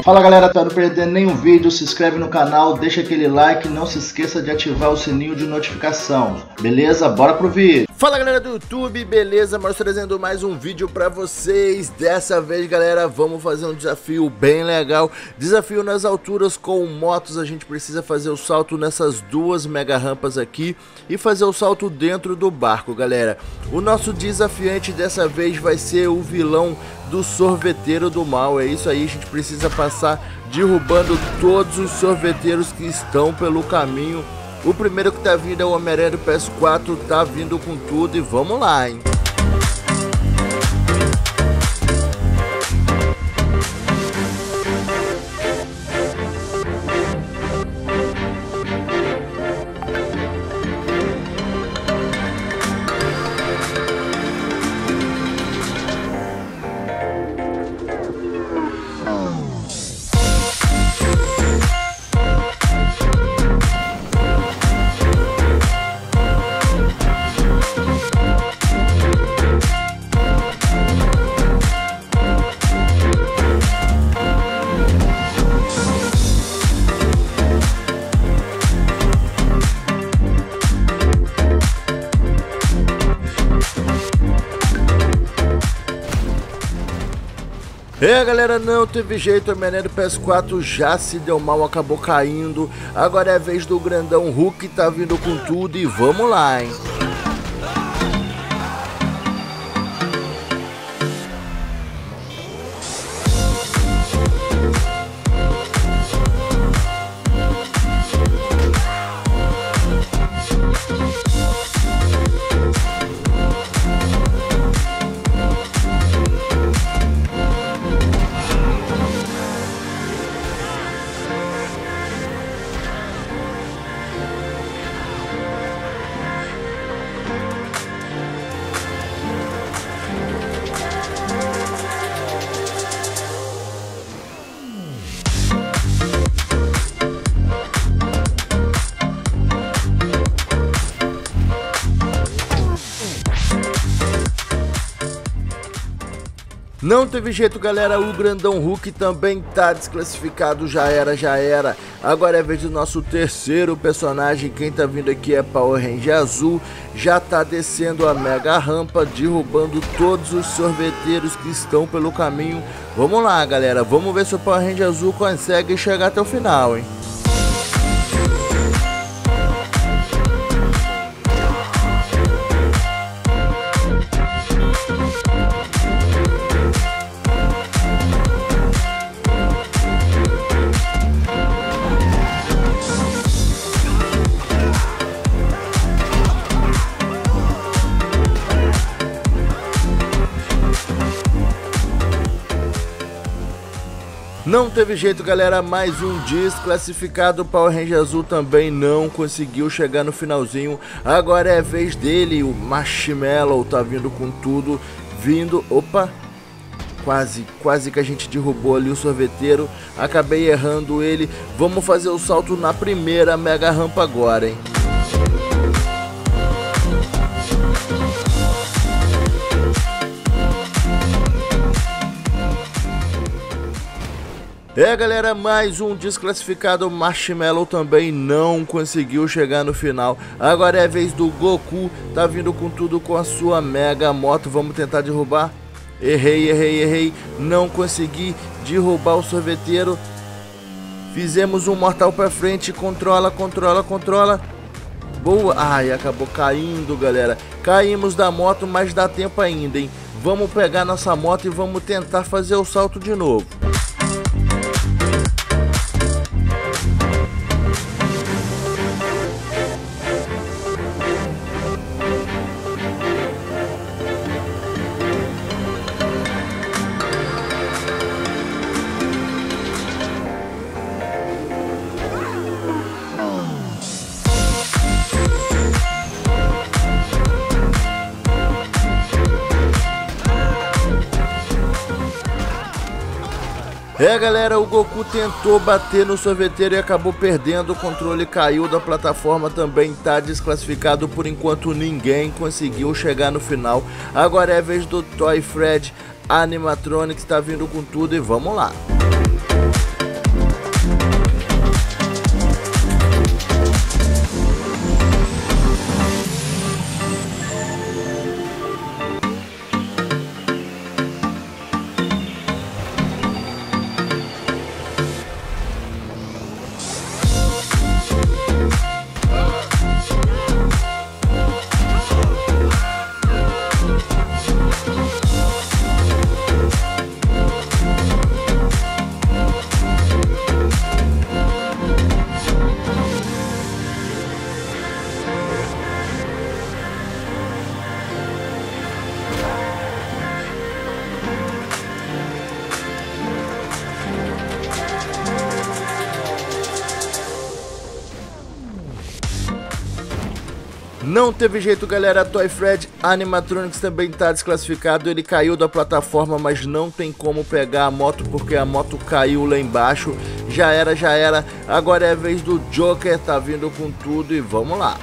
Fala galera, para não perder nenhum vídeo, se inscreve no canal, deixa aquele like, não se esqueça de ativar o sininho de notificação, beleza? Bora pro vídeo! Fala galera do YouTube, beleza? Mas trazendo mais um vídeo pra vocês. Dessa vez galera, vamos fazer um desafio bem legal. Desafio nas alturas com motos. A gente precisa fazer o salto nessas duas mega rampas aqui e fazer o salto dentro do barco, galera. O nosso desafiante dessa vez vai ser o vilão do sorveteiro do mal. É isso aí, a gente precisa passar derrubando todos os sorveteiros que estão pelo caminho. O primeiro que tá vindo é o Homem-Aranha do PS4, tá vindo com tudo e vamos lá, hein? Galera, não teve jeito, o Homem-Aranha do PS4 já se deu mal, acabou caindo. Agora é a vez do grandão Hulk, tá vindo com tudo e vamos lá, hein? Não teve jeito, galera, o grandão Hulk também tá desclassificado, já era. Agora é a vez do nosso terceiro personagem, quem tá vindo aqui é Power Ranger Azul, já tá descendo a mega rampa, derrubando todos os sorveteiros que estão pelo caminho. Vamos lá, galera, vamos ver se o Power Ranger Azul consegue chegar até o final, hein? Não teve jeito, galera, mais um desclassificado. O Power Ranger Azul também não conseguiu chegar no finalzinho. Agora é a vez dele, o Marshmallow tá vindo com tudo, opa, quase que a gente derrubou ali o sorveteiro, acabei errando ele. Vamos fazer o salto na primeira mega rampa agora, hein? Galera, mais um desclassificado. Marshmallow também não conseguiu chegar no final. Agora é a vez do Goku, tá vindo com tudo com a sua mega moto. Vamos tentar derrubar. Errei, não consegui derrubar o sorveteiro. Fizemos um mortal pra frente, controla. Boa, ai, acabou caindo, galera. Caímos da moto, mas dá tempo ainda, hein? Vamos pegar nossa moto e vamos tentar fazer o salto de novo. Galera, o Goku tentou bater no sorveteiro e acabou perdendo, o controle caiu da plataforma, também tá desclassificado. Por enquanto ninguém conseguiu chegar no final. Agora é a vez do Toy Fred Animatronics, tá vindo com tudo e vamos lá. Não teve jeito, galera, Toy Fred Animatronics também tá desclassificado. Ele caiu da plataforma, mas não tem como pegar a moto porque a moto caiu lá embaixo. Já era, já era. Agora é a vez do Joker, tá vindo com tudo e vamos lá.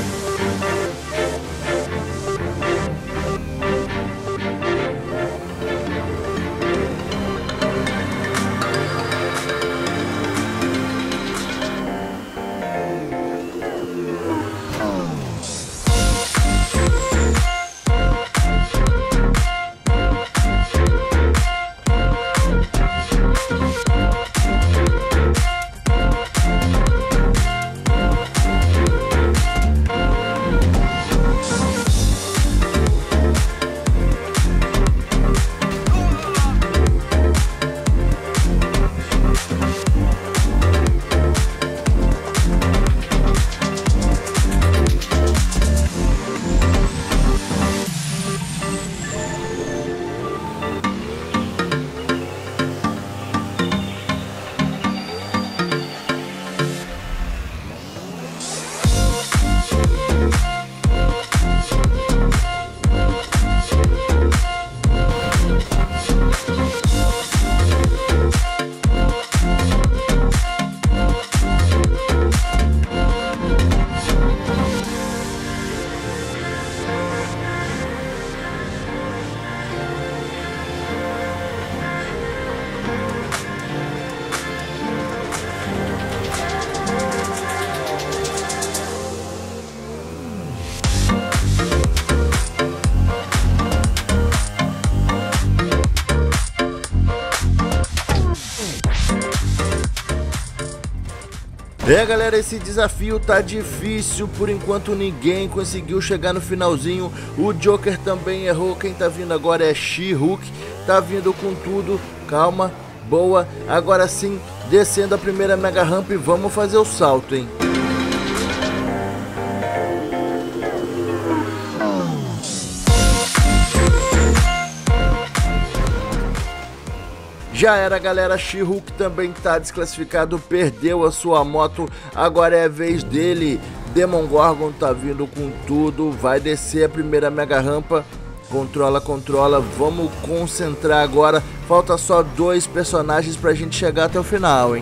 Galera, esse desafio tá difícil, por enquanto ninguém conseguiu chegar no finalzinho. O Joker também errou, quem tá vindo agora é She-Hulk, tá vindo com tudo, calma, boa. Agora sim, descendo a primeira mega ramp e vamos fazer o salto, hein. Já era, galera, She-Hulk também tá desclassificado, perdeu a sua moto, agora é a vez dele. Demogorgon tá vindo com tudo, vai descer a primeira mega rampa, controla, controla, vamos concentrar agora, falta só 2 personagens pra gente chegar até o final, hein.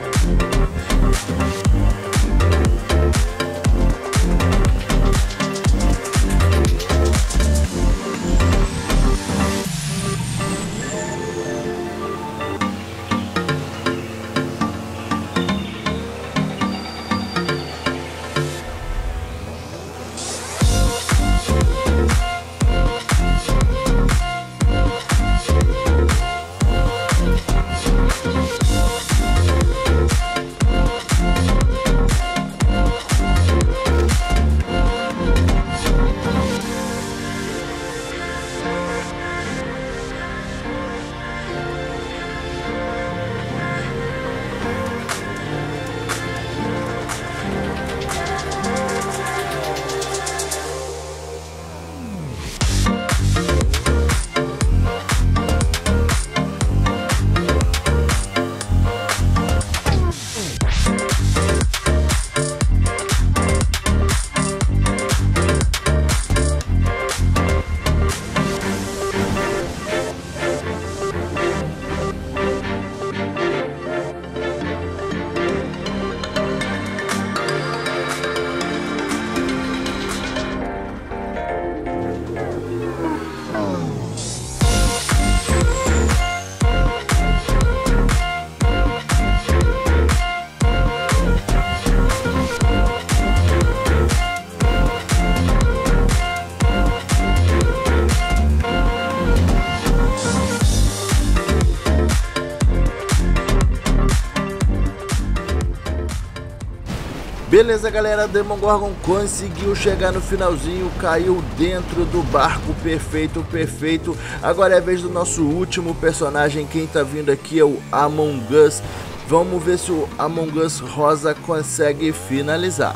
Beleza, galera, Demogorgon conseguiu chegar no finalzinho, caiu dentro do barco, perfeito, perfeito. Agora é a vez do nosso último personagem, quem tá vindo aqui é o Among Us. Vamos ver se o Among Us rosa consegue finalizar.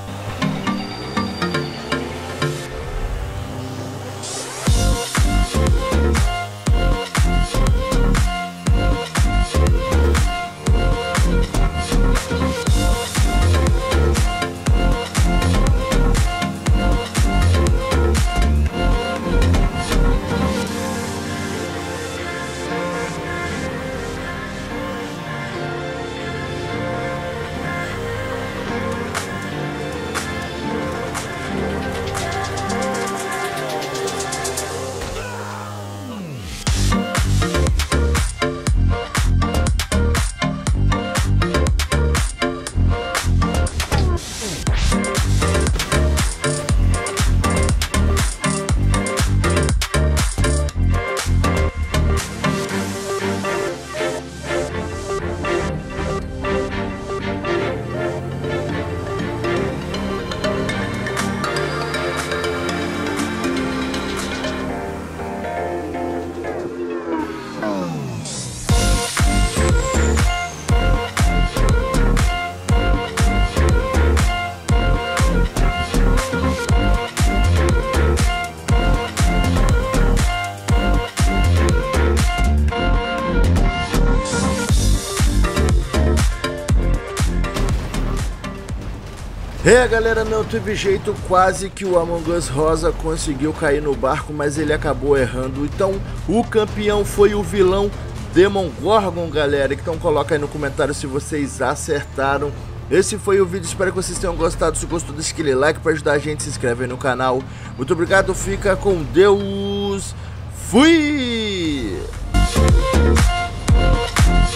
Galera, não teve jeito, quase que o Among Us Rosa conseguiu cair no barco, mas ele acabou errando. Então o campeão foi o vilão Demogorgon, galera. Então coloca aí no comentário se vocês acertaram. Esse foi o vídeo, espero que vocês tenham gostado. Se gostou, deixa aquele like para ajudar a gente, se inscreve aí no canal. Muito obrigado, fica com Deus, fui!